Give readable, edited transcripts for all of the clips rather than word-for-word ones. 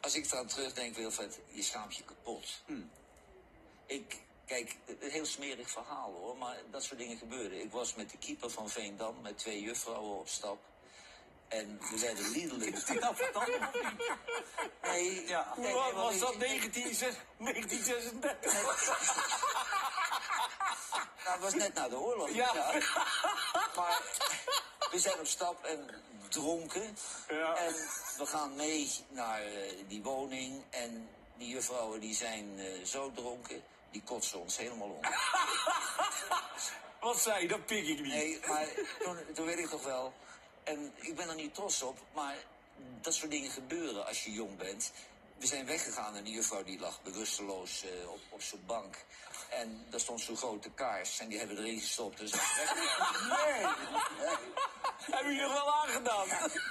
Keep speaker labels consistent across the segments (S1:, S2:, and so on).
S1: Als ik eraan terugdenk, Wilfred, je schaamt je kapot. Kijk, een heel smerig verhaal hoor, maar dat soort dingen gebeurden. Ik was met de keeper van Veendam, met 2 juffrouwen op stap. En we werden liederlijk.
S2: Is dit nou vertanden of niet?
S1: Nee,
S2: Ja.
S1: nee,
S3: Wat
S1: maar
S3: was dat,
S1: weet je,
S3: 1936?
S1: Nou, het was net na de oorlog.
S3: Ja.
S1: Maar we zijn op stap en dronken.
S3: Ja.
S1: En we gaan mee naar die woning. En die juffrouwen die zijn zo dronken, die kotsen ons helemaal om.
S3: Wat zei je? Dat pik ik niet.
S1: Nee, maar toen weet ik toch wel. En ik ben er niet trots op, maar dat soort dingen gebeuren als je jong bent. We zijn weggegaan en die juffrouw die lag bewusteloos op zo'n bank. En daar stond zo'n grote kaars en die hebben we erin gestopt. Dus
S3: Nee. Hebben jullie er wel aangedaan?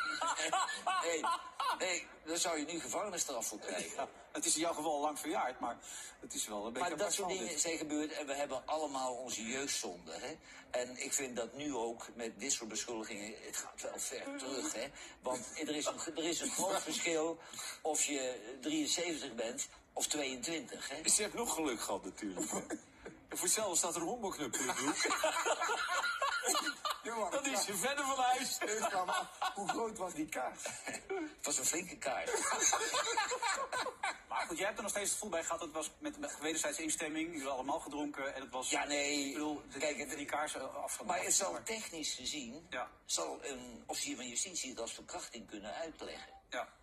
S1: nee, daar zou je nu gevangenisstraf voor krijgen.
S2: Ja, het is in jouw geval al lang verjaard, maar het is wel een beetje...
S1: Maar dat soort dingen zijn gebeurd en we hebben allemaal onze jeugdzonde. Hè? En ik vind dat nu ook met dit soort beschuldigingen, het gaat wel ver terug. Hè? Want er is een groot verschil of je 73 bent of 22. Hè?
S3: Ze heeft nog geluk gehad natuurlijk. En voor hetzelfde staat er een honkbalknuppel in de hoek. Dat is je verder van huis.
S4: Hoe groot was die kaart?
S1: Het was een flinke kaart.
S2: Maar goed, jij hebt er nog steeds het gevoel bij gehad, het was met wederzijdse instemming, jullie allemaal gedronken en het was...
S1: Ja, nee,
S2: Ik bedoel,
S1: kijk,
S2: die kaarsen afgemaakt.
S1: maar het zal technisch gezien,
S2: Ja.
S1: zal een officier van justitie het als verkrachting kunnen uitleggen.
S2: Ja.